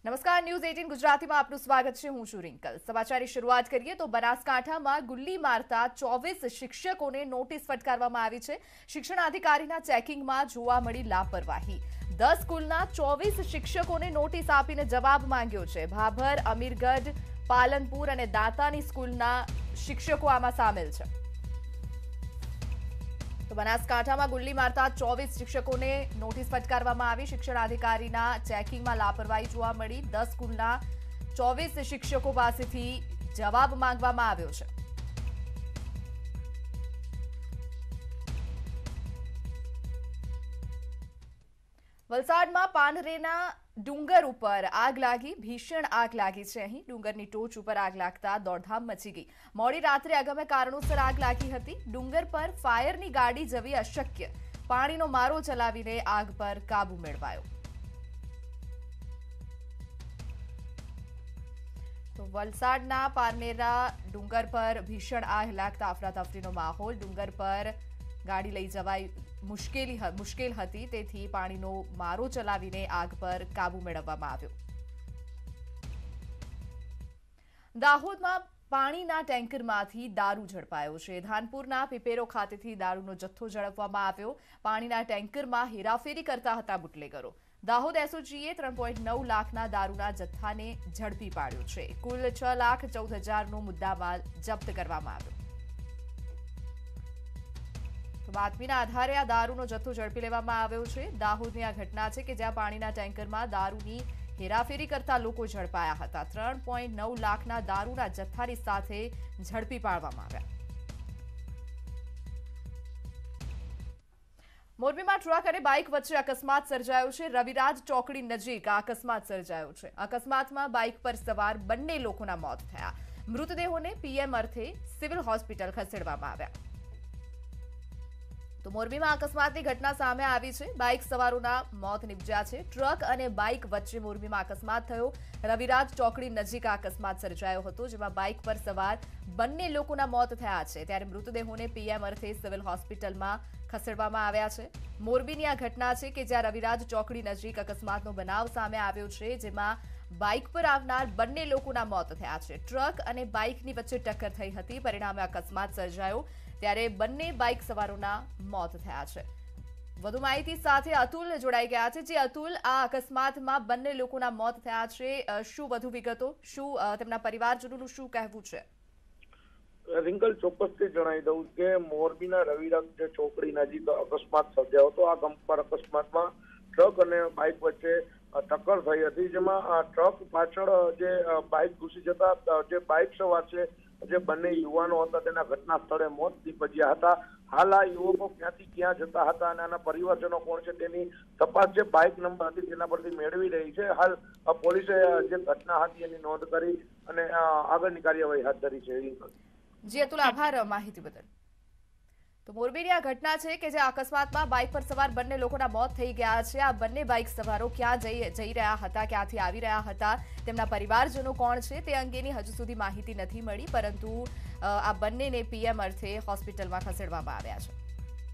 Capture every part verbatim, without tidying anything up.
નમસ્કાર, ન્યૂઝ અઠ્ઠાવીસ ગુજરાતીમાં આપનું સ્વાગત છે। હું છું રિંકલ। સમાચારની શરૂઆત કરીએ તો બનાસકાંઠામાં ગુલ્લી મારતા ચોવીસ શિક્ષકોને નોટિસ ફટકારવામાં આવી છે। શિક્ષણાધિકારીના ચેકિંગમાં જોવા મળી લાપરવાહી। દસ સ્કૂલના ચોવીસ શિક્ષકોને નોટિસ આપીને જવાબ માંગ્યો છે। ભાભર, અમીરગઢ, પાલનપુર અને દાંતાની સ્કૂલના શિક્ષકો આમાં સામેલ છે। તો બનાસકાંઠામાં ગુલ્લી મારતા ચોવીસ શિક્ષકોને નોટિસ ફટકારવામાં આવી। શિક્ષણાધિકારીના ચેકિંગમાં લાપરવાહી જોવા મળી। દસ સ્કૂલના ચોવીસ શિક્ષકો પાસેથી જવાબ માંગવામાં આવ્યો છે। વલસાડમાં પાંઢરેના ડુંગર ઉપર આગ લાગી। ભીષણ આગ લાગી છે। અહીં ડુંગરની ટોચ ઉપર આગ લાગતા દોડધામ મચી ગઈ। મોડી રાત્રે અગમ્ય કારણોસર આગ લાગી હતી। ડુંગર પર ફાયરની ગાડી જવી અશક્ય। પાણીનો મારો ચલાવીને આગ પર કાબુ મેળવાયો। તો વલસાડના પારનેરા ડુંગર પર ભીષણ આગ લાગતા અફરાતફરીનો માહોલ। ડુંગર પર ગાડી લઈ જવાય મુશ્કેલી મુશ્કેલ હતી, તેથી પાણીનો મારો ચલાવીને આગ પર કાબુ મેળવવામાં આવ્યો। દાહોદમાં પાણીના ટેન્કરમાંથી દારૂ ઝડપાયો છે। ધાનપુરના પીપેરો ખાતેથી દારૂનો જથ્થો ઝડપવામાં આવ્યો। પાણીના ટેન્કરમાં હેરાફેરી કરતા હતા બુટલેગરો। દાહોદ એસઓજીએ ત્રણ પોઈન્ટ નવ લાખના દારૂના જથ્થાને ઝડપી પાડ્યો છે। કુલ છ લાખ ચૌદ હજારનો મુદ્દામાલ જપ્ત કરવામાં આવ્યો। બાતમીના આધારે આ દારૂનો જથ્થો ઝડપી લેવામાં આવ્યો છે। દાહોદની આ ઘટના છે કે જ્યાં પાણીના ટેન્કરમાં દારૂની હેરાફેરી કરતા લોકો ઝડપાયા હતા। ત્રણ પોઈન્ટ નવ લાખના દારૂના જથ્થાની સાથે ઝડપી પાડવામાં આવ્યા। મોરબીમાં ટ્રક અને બાઇક વચ્ચે અકસ્માત સર્જાયો છે। રવિરાજ ચોકડી નજીક આ અકસ્માત સર્જાયો છે। અકસ્માતમાં બાઇક પર સવાર બંને લોકોના મોત થયા। મૃતદેહોને પીએમ અર્થે સિવિલ હોસ્પિટલ ખસેડવામાં આવ્યા। તો મોરબીમાં અકસ્માતની ઘટના સામે આવી છે। બાઇક સવારોના મોત નિપજ્યા છે। ટ્રક અને બાઇક વચ્ચે મોરબીમાં અકસ્માત થયો। રવિરાજ ચોકડી નજીક આ અકસ્માત સર્જાયો હતો, જેમાં બાઇક પર સવાર બંને લોકોના મોત થયા છે, ત્યારે મૃતદેહોને પીએમ અર્થે સિવિલ હોસ્પિટલમાં ખસેડવામાં આવ્યા છે। મોરબીની આ ઘટના છે કે જ્યાં રવિરાજ ચોકડી નજીક અકસ્માતનો બનાવ સામે આવ્યો છે, જેમાં બાઇક પર આવનાર બંને લોકોના મોત થયા છે। ટ્રક અને બાઇકની વચ્ચે ટક્કર થઈ હતી, પરિણામે અકસ્માત સર્જાયો, ત્યારે બંને બાઇક સવારોના મોત થયા છે। વધુ માહિતી સાથે અતુલ જોડાઈ ગયા છે। જે અતુલ, આ અકસ્માતમાં બંને લોકોના મોત થયા છે, શું વધુ વિગતો, શું તેમના પરિવારજનોનું શું કહેવું છે? રિંકલ, ચોક્કસથી જણાવી દઉં કે મોરબીના રવિરાજ ચોકડી નજીક અકસ્માત સર્જાયો હતો। આ ગંભીર અકસ્માતમાં ટ્રક અને બાઇક વચ્ચે ટક્કર થઈ હતી, જેમાં ટ્રક પાછળ જે બાઇક ઘૂસી જતા જે બાઇક સવાર છે જે બંને યુવાનો હતા તેના ઘટના સ્થળે મોત નીપજ્યા હતા। હાલ આ યુવકો ક્યાંથી ક્યાં જતા હતા અને આના પરિવારજનો કોણ છે તેની તપાસ જે બાઇક નંબર હતી તેના પરથી મેળવી રહી છે। હાલ પોલીસે જે ઘટના હતી એની નોંધ કરી અને આગળની કાર્યવાહી હાથ ધરી છે। જી અતુલ, આભાર માહિતી બદલ। તો મોરબીની આ ઘટના છે કે જે અકસ્માતમાં બાઇક પર સવાર બંને લોકોના મોત થઈ ગયા છે। આ બંને બાઇક સવારો ક્યાં જઈ જઈ રહ્યા હતા, ક્યાંથી આવી રહ્યા હતા, તેમના પરિવારજનો કોણ છે તે અંગેની હજુ સુધી માહિતી નથી મળી, પરંતુ આ બંનેને પીએમ અર્થે હોસ્પિટલમાં ખસેડવામાં આવ્યા છે।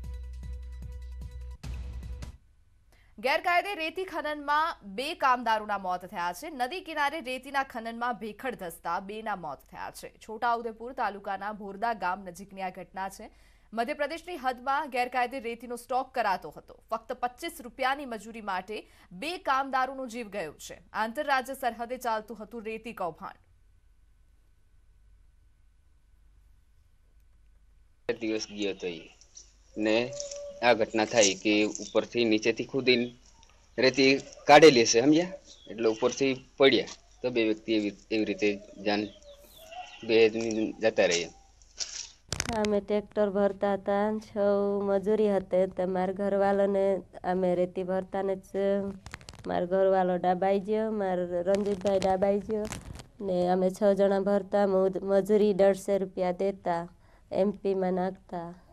ગેરકાયદે રેતી ખનનમાં બે કામદારોના મોત થયા છે। નદી કિનારે રેતીના ખનનમાં ભેખડ ધસતા બેના મોત થયા છે। છોટાઉદેપુર તાલુકાના ભોરદા ગામ નજીકની આ ઘટના છે। મધ્યપ્રદેશની હદમાં ગેરકાયદે રેતીનો સ્ટોક કરાતો હતો। ફક્ત પચીસ રૂપિયાની મજૂરી માટે બે કામદારોનો જીવ ગયો છે। આંતરરાજ્ય સરહદે ચાલતું હતું રેતી કૌભાંડ। દિવસ ગયો હતો ને આ ઘટના થઈ કે ઉપરથી નીચેથી ખુદીને રેતી કાઢેલી હશે, સમજ્યા? એટલે ઉપરથી પડ્યા તો બે વ્યક્તિ એવી રીતે જાન બે જતા રહ્યા। અમે ટ્રેક્ટર ભરતા હતા, છ મજૂરી હતી, તો મારા ઘરવાળાને અમે રેતી ભરતા ને મારો ઘરવાળો ડાબાઈ ગયો, મારો રંજીતભાઈ ડાબાઈ ગયો ને અમે છ જણા ભરતા, મજૂરી દોઢસો રૂપિયા દેતા, એમપીમાં નાખતા।